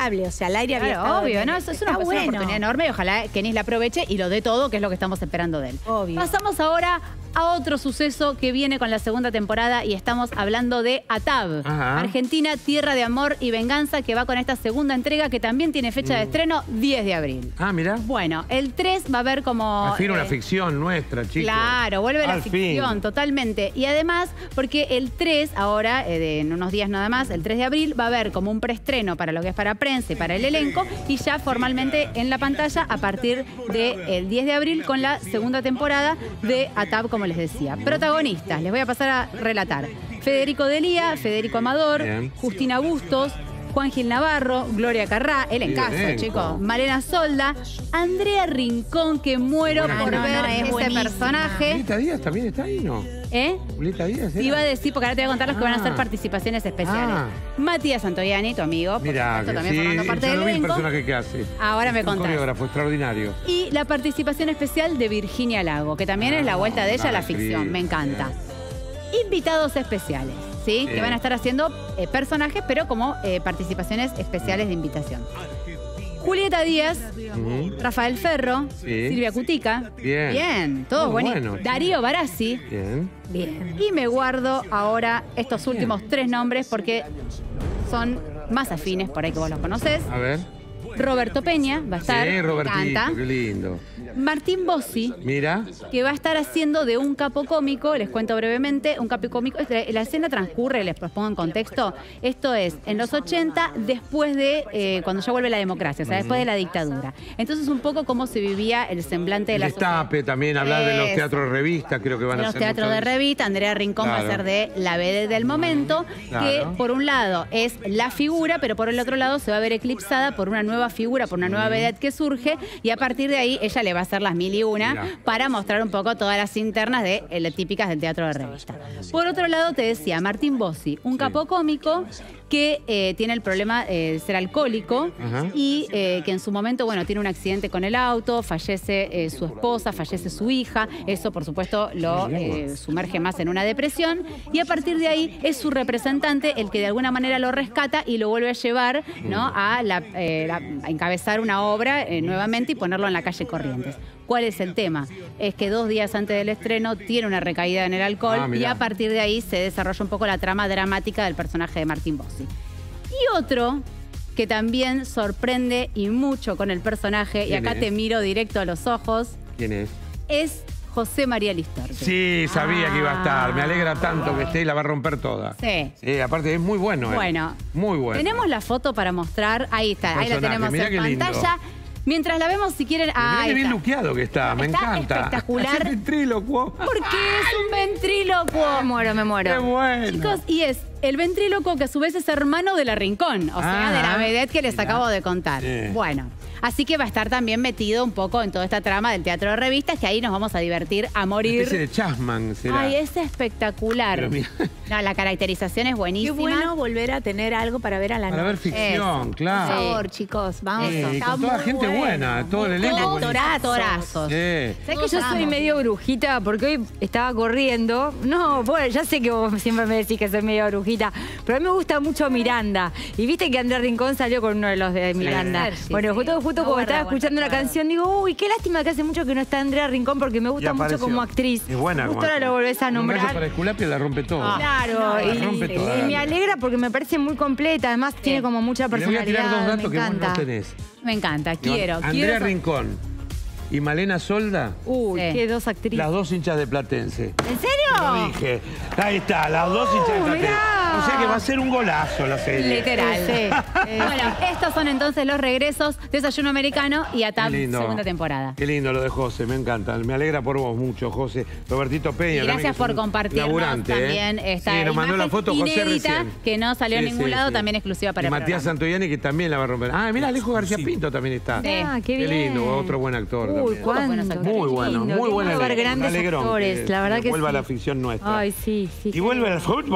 inolvidable, o sea, al aire había Claro, obvio, ¿no? Eso es una oportunidad enorme y ojalá Kenny la aproveche y lo dé todo, que es lo que estamos esperando de él. Obvio. Pasamos ahora a otro suceso que viene con la segunda temporada y estamos hablando de ATAB. Ajá. Argentina, Tierra de Amor y Venganza, que va con esta segunda entrega que también tiene fecha de estreno 10 de abril. Ah, mirá. Bueno, el 3 va a haber como... Al fin una ficción nuestra, chicos. Claro, vuelve la Al ficción, fin. totalmente. Y además, porque el 3, ahora, en unos días nada más, el 3 de abril, va a haber como un preestreno para lo que es para prensa y para el elenco, y ya formalmente en la pantalla a partir del 10 de abril con la segunda temporada de ATAB, como les decía. Protagonistas, les voy a pasar a relatar. Federico Delía, Federico Amador, Bien. Justina Bustos, Juan Gil Navarro, Gloria Carrá, el Bien, encaso, elenco. chicos, Malena Solda, Andrea Rincón, que muero Buena por actriz. ver es ese buenísima. personaje. Julieta Díaz también está ahí, ¿no? ¿Eh? Julieta Díaz. Te iba a decir, porque ahora te voy a contar los que van a hacer Ah. participaciones especiales. Ah. Matías Antoiani, tu amigo, por Mirá, supuesto, que también sí, formando parte yo del no vi el elenco. personaje que hace. Ahora me Es un contás. coreógrafo extraordinario. Y la participación especial de Virginia Lago, que también es la vuelta de ella a la actriz, ficción, me encanta. bien. Invitados especiales, ¿sí? Que van a estar haciendo personajes, pero como participaciones especiales de invitación. Julieta Díaz, Ujú. Rafael Ferro, Sí. Silvia Cutica. Bien. Bien, todo Muy buenísimo. bueno, Darío Barassi. Bien. Bien. Y me guardo ahora estos últimos 3 nombres porque son más afines, por ahí que vos los conocés. A ver. Roberto Peña va a estar, Sí, me Robertito, encanta. qué lindo. Martín Bossi, Mira. que va a estar haciendo de un capo cómico, les cuento brevemente, un capo cómico, la escena transcurre, les pongo en contexto, esto es en los 80, después de cuando ya vuelve la democracia, o sea, después de la dictadura. Entonces un poco cómo se vivía el semblante de El la destape también, hablar de los Eso. teatros de revista, creo que van de a los ser. teatros de revista, Andrea Rincón va a Claro. ser de la vedette del momento, Claro. que por un lado es la figura, pero por el otro lado se va a ver eclipsada por una nueva figura, por una nueva vedette que surge, y a partir de ahí ella le va a hacer las 1001 Mirá. para mostrar un poco todas las internas de típicas del teatro de revista. Por otro lado, te decía, Martín Bossi, un capo cómico que tiene el problema de ser alcohólico. Ajá. Y que en su momento, bueno, tiene un accidente con el auto, fallece su esposa, fallece su hija, eso por supuesto lo sumerge más en una depresión, y a partir de ahí es su representante el que de alguna manera lo rescata y lo vuelve a llevar, ¿no? a encabezar una obra nuevamente y ponerlo en la calle Corrientes. ¿Cuál es el tema? Es que 2 días antes del estreno tiene una recaída en el alcohol y mirá. a partir de ahí se desarrolla un poco la trama dramática del personaje de Martín Bossi. Y otro que también sorprende y mucho con el personaje, y ¿Quién acá es? te miro directo a los ojos, ¿Quién es? es José María Listorti. Sí, sabía que iba a estar. Me alegra tanto que esté y la va a romper toda. Sí. Sí, aparte es muy bueno. Bueno. Muy bueno. Tenemos la foto para mostrar. Ahí está, ahí la Personaje, tenemos mirá en qué lindo. pantalla. Mientras la vemos, si quieren... Mirá ahí qué bien está. luqueado que está, me Está encanta. espectacular. Es ventrílocuo. Porque es un ventrílocuo. Me muero, me Qué muero. bueno. Chicos, y es el ventrílocuo que a su vez es hermano de la Rincón, o sea, de la vedette que les acabo de contar. Sí. Bueno, así que va a estar también metido un poco en toda esta trama del teatro de revistas, que ahí nos vamos a divertir a Una morir. especie de Chasman será. Ay, es espectacular. Pero mira. No, la caracterización es Qué buenísima. bueno volver a tener algo para ver a la Para ver noche. ficción, Eso. Por claro. favor, chicos, vamos. Sí, Está con toda muy gente bueno. buena, todo el elenco. Todos buenísimo. actorazos. Sí. ¿Sabes que yo soy medio brujita? Porque hoy estaba corriendo. No, bueno, ya sé que vos siempre me decís que soy medio brujita, pero a mí me gusta mucho Miranda. Y viste que Andrea Rincón salió con uno de los de Miranda. Sí, Bueno, sí. justo como Guarda, estaba escuchando una guarda. canción, digo, uy, qué lástima que hace mucho que no está Andrea Rincón porque me Y gusta mucho apareció. como actriz. Es buena. Justo como ahora actriz. lo volvés a Un gallo nombrar. para Esculapio la rompe todo. Claro, La rompe toda, y me dale. alegra porque me parece muy completa. Además, tiene como mucha Y le voy a personalidad. tirar 2 datos me que vos encanta. no tenés. Me encanta, quiero. Andrea Rincón y Malena Solda, Uy, Sí. qué dos actrices. las 2 hinchas de Platense. ¿En serio? Lo dije. Ahí está, las 2 hinchas de Platense. mirá. O sea que va a ser un golazo la serie. Literal. Sí. Bueno, estos son entonces los regresos, Desayuno Americano y Qué ATAB, lindo. segunda temporada. Qué lindo lo de José, me encanta. Me alegra por vos mucho, José. Robertito Peña. Y también, gracias que por es un compartirnos laburante, también ¿eh? esta Sí, nos mandó la imagen foto José inédita recién. que no salió en Sí, ningún sí, lado, sí. también exclusiva para y el Matías programa. Santoyani, que también la va a romper. Ah, mirá, Alejo García Pinto también está. Sí. Ah, qué Qué bien. lindo, otro buen actor Uy, también. cuánto. buenos actores. Muy bueno, lindo, muy qué buena. lindo ver grandes actores, la verdad que vuelva sí. a la ficción nuestra. Ay, sí, sí. Y vuelve al fútbol.